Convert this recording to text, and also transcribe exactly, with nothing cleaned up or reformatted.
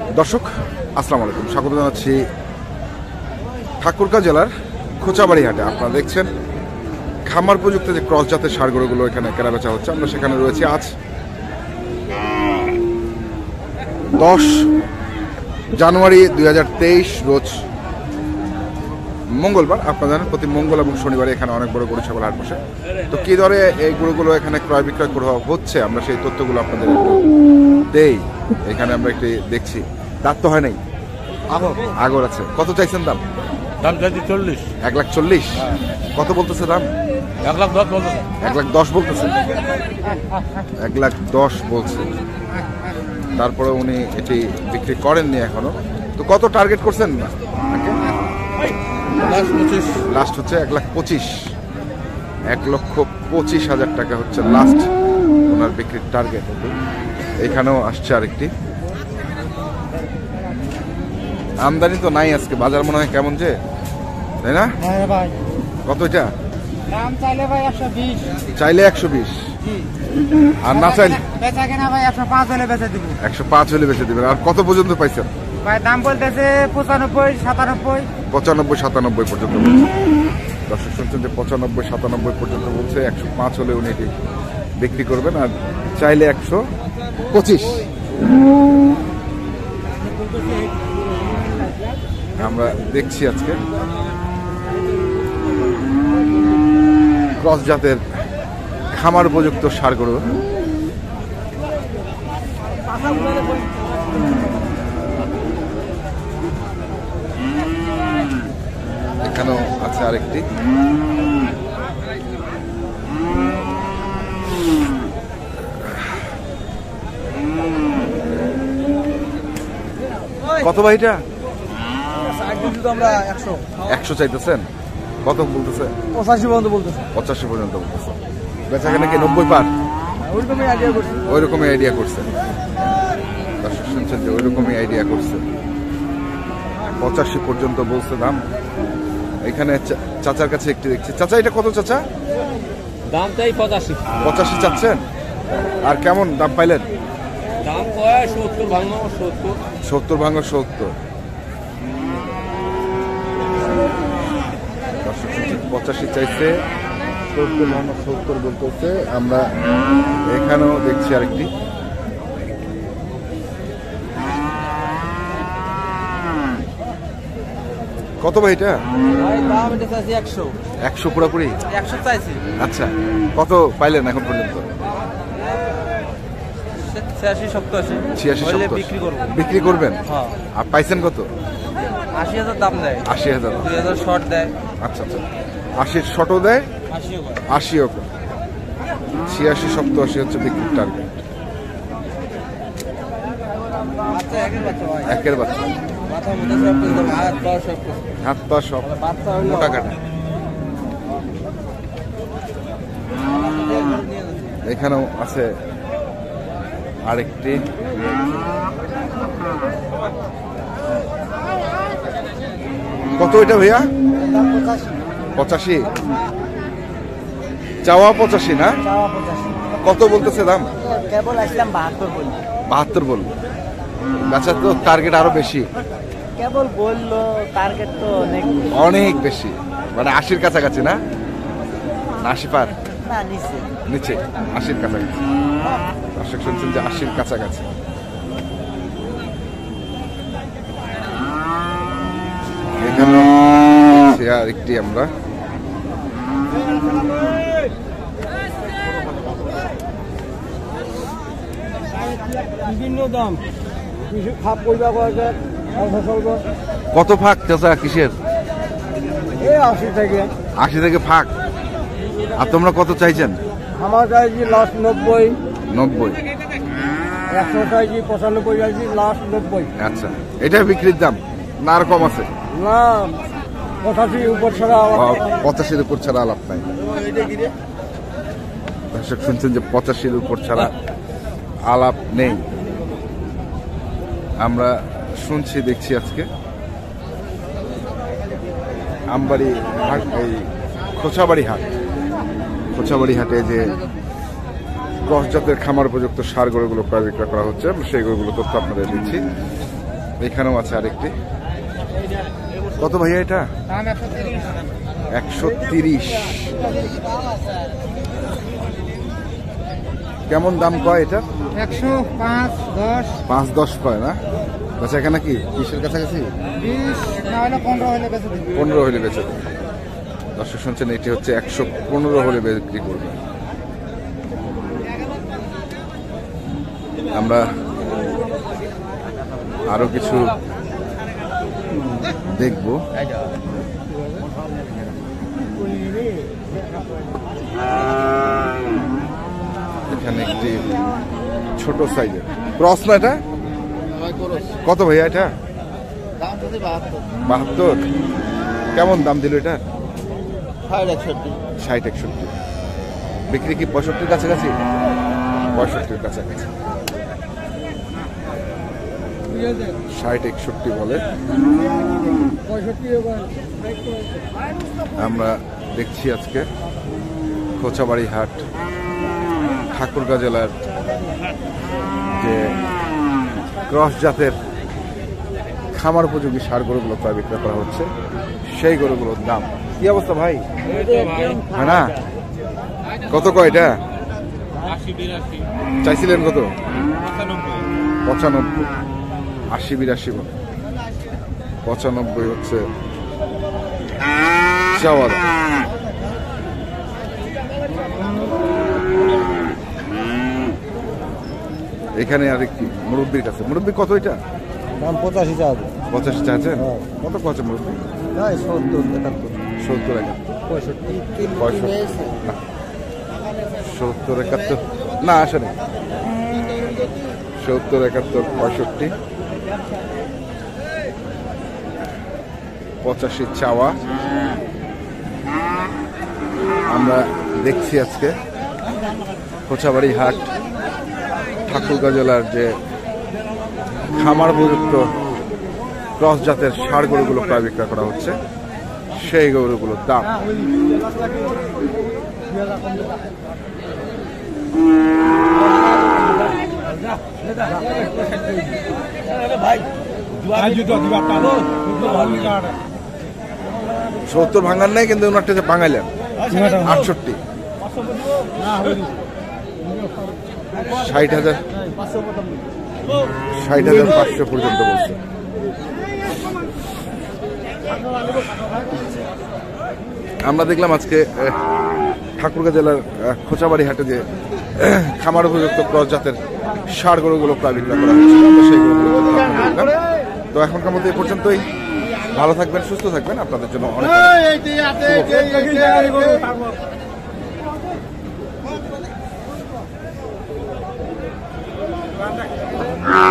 দর্শক আসসালামু আলাইকুম, স্বাগত জানাচ্ছি ঠাকুরগাঁও জেলার খোঁচাবাড়ি হাটে। আপনারা দেখছেন খামার প্রযুক্ত যে ক্রস জাতের ষাঁড় গরুগুলো এখানে কেনাবেচা হচ্ছে। আমরা সেখানে রয়েছি আজ দশ জানুয়ারি দুই হাজার তেইশ রোজ মঙ্গলবার। আপনারা জানেন প্রতি মঙ্গল এবং শনিবারে এখানে অনেক বড় গরু ছাগল হাট বসে। তো কী দরে এই গরুগুলো এখানে ক্রয় বিক্রয় করা হচ্ছে আমরা সেই তথ্যগুলো আপনাদের একটু দেই। এখানে আমরা একটু দেখছি, দাঁত তো হয় নাই, আগর আছে। কত চাইছেন দাম? দাম চাইছি চল্লিশ। এক লাখ চল্লিশ। কত বলতেছে দাম? এক লাখ দশ বলতেছে। এক লাখ দশ বলতেছে। এক লাখ দশ বলছে। তারপরে উনি এটি বিক্রি করেননি এখনো। তো কত টার্গেট করছেন? লাস্ট হচ্ছে এক লাখ পঁচিশ। এক লক্ষ পঁচিশ হাজার টাকা হচ্ছে লাস্ট ওনার বিক্রির টার্গেট। এখানেও আসছে আরেকটি। আমদানি তো নাই আজকে, বাজার মনে হয় কেমন যে, তাই না? কত এটা? চাইলে একশো বিশ, আর না চাইলে একশো পাঁচ হলে বেঁচে দিবেন। আর কত পর্যন্ত পাইছেন? দাম বলতেছে পঁচানব্বই সাতানব্বই পঁচানব্বই সাতানব্বই পর্যন্ত বলছে। দর্শক শুনছেন যে পঁচানব্বই সাতানব্বই পর্যন্ত বলছে। একশো পাঁচ হলে উনি এটি বিক্রি করবেন, আর চাইলে একশো পঁচিশ। আমরা দেখছি আজকে ক্রস জাতের খামার উপযুক্ত ষাঁড় গরু। এখানেও আছে আরেকটি। কত ভাইটা? একশো চাইতেছেন? কত বলতেছে? পঁচাশি পর্যন্ত বলতেছে। পঁচাশি পর্যন্ত বলতেছে। বেচাকেনা কি নব্বই পার? ওইরকমই আইডিয়া করছে। ওইরকমই আইডিয়া করছে। দর্শক শুনছেন যে ওইরকমই আইডিয়া করছে। পঁচাশি পর্যন্ত বলছে দাম। এখানে চাচার কাছে একটি দেখছি। চাচা এটা কত চাচা? দাম চাই পঁচাশি। পঁচাশি চাচ্ছেন? আর কেমন দাম পাইলেন? দাম কয় সত্তর ভাঙো সত্তর। সত্তর ভাঙো সত্তর। পঁচাশি চাইছে, সত্তর ভাঙো সত্তর বলতেছে। আমরা এখানেও দেখছি আরেকটি। কত ভাই এটা? একশো একশো পুরোপুরি একশো চাইছি। আচ্ছা, কত পাইলেন এখন পর্যন্ত? ছিয়াশি সপ্তাশি। ছিয়াশি সপ্তাশি বিক্রি করবো। বিক্রি করবেন? হ্যাঁ। আর পাইছেন কত? আশি হাজার দাম দেয়। আশি হাজার। দুই হাজার শর্ট দেয়। আচ্ছা আচ্ছা, আশির শর্টও দেয়, আশিও করে। আশিও করে। ছিয়াশি সপ্তাশি হচ্ছে বিক্রির টার্গেট। বাচ্চা একের বাচ্চা ভাই। একের বাচ্চা। মাথা মুথা সব কিন্তু হাত পা সব কিছু। হাত পা সব বাচ্চা হইলো মোটা কাটা। এখানেও আছে আরেকটি। কত এটা ভাইয়া? পঁচাশি। চাওয়া পঁচাশি না? কত বলতেছে দাম? কেবল আসলাম বাহাত্তর বলল। বাহাত্তর বলল। বেচার তো টার্গেট আরো বেশি। কেবল বললো টার্গেট তো অনেক অনেক বেশি, মানে আশির কাছাকাছি না? আশি পার না, নিচে নিচে আশির কাছাকাছি। দর্শক শুনছেন যে আশির কাছাকাছি। এখানে আরেকটি আমরা বিভিন্ন দাম খাপ করবে। কত ফাঁক চাচা কিসের? এই আশি থেকে আশি থেকে ফাঁক। আর তোমরা কত চাইছেন? আমার চাইছি লাস্ট নব্বই। নব্বই। একশো চাইছি, পঁচানব্বই চাইছি, লাস্ট নব্বই। আচ্ছা, এটা বিক্রির দাম না আর কম আছে? না, পঁচাশির উপর ছাড়া। পঁচাশির উপর ছাড়া আলাপ নাই। দর্শক শুনছেন যে পঁচাশির উপর ছাড়া আলাপ নেই। আমরা শুনছি দেখছি আজকে আমবাড়ি হাট, এই খোঁচাবাড়ি হাট। খোঁচাবাড়ি হাটে যে ক্রস জাতের খামার উপযুক্ত সার গরুগুলো প্রায় বিক্রয় করা হচ্ছে, সেই গরুগুলো তথ্য আপনাদের দিচ্ছি। এখানেও আছে আরেকটি। কত ভাইয়া এটা? দাম একশো তিরিশ। একশো তিরিশ। কেমন দাম কয় এটা? একশো পাঁচ দশ পাঁচ দশ কয় না? আচ্ছা, এখানে কি কিসের কাছাকাছি? বিশ না হলে পনেরো হলে বেঁচে দিন। পনেরো হলে বেচে দেবে। দর্শক শুনছেন, এটি হচ্ছে একশো পনেরো হলে বিক্রি করবে। আমরা আরো কিছু দেখব। এখানে একটি ছোট সাইজের ক্রস না এটা? কত ভাইয়া এটা? বাহাত্তর। কেমন দাম দিল এটা? ষাট একষট্টি। বিক্রি কি পঁয়ষট্টির কাছাকাছি? পঁয়ষট্টির কাছাকাছি। ষাট একষট্টি বলে। আমরা দেখছি আজকে খোঁচাবাড়ি হাট ঠাকুরগাঁ জেলার যে ক্রস জাতের খামার উপযোগী সার গরুগুলো প্রায় বিক্রয় করা হচ্ছে, সেই গরুগুলোর দাম কি অবস্থা ভাই? হ্যাঁ না, কত কয় এটা? চাইছিলেন কত? পঁচানব্বই। আশি বিরাশি বলে পঁচানব্বই হচ্ছে চাওয়া দাম। এখানে আরেকটি মুরব্বির কাছে। মুরব্বি কত এটা? দাম পঁচাশি চাওয়া। পঁচাশি চাচ্ছেন? কত কত মুরব্বি? সত্তর একাত্তর সত্তর একাত্তর পঁয়ষট্টি পঁয়ষট্টি না, সত্তর একাত্তর না, আসেনি। সত্তর একাত্তর পঁয়ষট্টি পঁচাশি চাওয়া। আমরা দেখছি আজকে খোঁচাবাড়ি হাট ঠাকুরগাঁ জেলার যে খামার উপযুক্ত ক্রস জাতের ষাঁড় গরুগুলো প্রায় বিক্রয় করা হচ্ছে, সেই গরুগুলোর দাম। সত্তর ভাঙার নাই, কিন্তু ওনারটা যে ভাঙাইলেন আটষট্টি। ষাট হাজার ষাট হাজার পাঁচশো পর্যন্ত বলছে। আমরা দেখলাম আজকে ঠাকুরগাঁ জেলার খোঁচাবাড়ি হাটে যে খামার উপযুক্ত ক্রস জাতের ষাঁড় গরুগুলো প্রায় বিক্রয় করা হচ্ছে, সেই গরুগুলো। তো এখনকার মধ্যে এ পর্যন্তই। ভালো থাকবেন, সুস্থ থাকবেন। আপনাদের জন্য অনেক